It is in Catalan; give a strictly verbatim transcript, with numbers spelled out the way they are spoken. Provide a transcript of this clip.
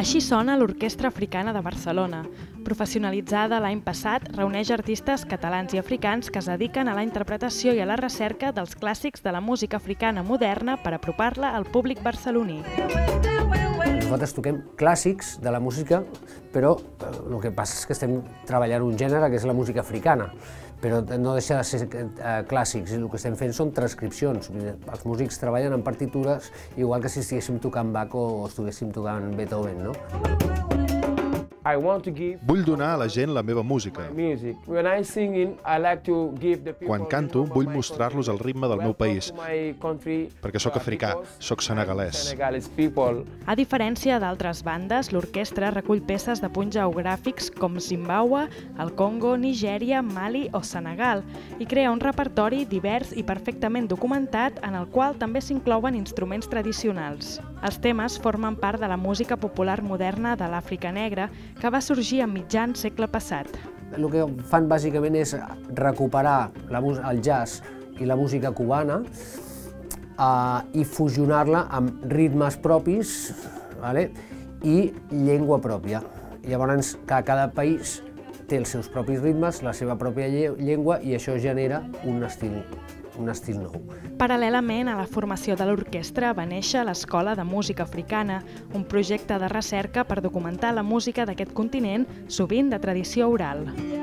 Així sona l'Orquestra Africana de Barcelona. Professionalitzada l'any passat, reuneix artistes catalans i africans que es dediquen a la interpretació i a la recerca dels clàssics de la música africana moderna per apropar-la al públic barceloní. Nosaltres toquem clàssics de la música, però el que passa és que estem treballant un gènere que és la música africana, però no deixa de ser clàssics, i el que estem fent són transcripcions. Els músics treballen en partitures igual que si estiguéssim tocant Bach o estiguéssim tocant Beethoven, no? Vull donar a la gent la meva música. Quan canto, vull mostrar-los el ritme del meu país, perquè sóc africà, sóc senegalès. A diferència d'altres bandes, l'orquestra recull peces de punts geogràfics com Zimbàbue, el Congo, Nigèria, Mali o Senegal i crea un repertori divers i perfectament documentat en el qual també s'inclouen instruments tradicionals. Els temes formen part de la música popular moderna de l'Àfrica negra que va sorgir a mitjan segle passat. El que fan bàsicament és recuperar el jazz i la música cubana i fusionar-la amb ritmes propis i llengua pròpia. Llavors, cada país té els seus propis ritmes, la seva pròpia llengua, i això genera un estil un estil nou. Paral·lelament a la formació de l'orquestra va néixer l'Escola de Música Africana, un projecte de recerca per documentar la música d'aquest continent, sovint de tradició oral.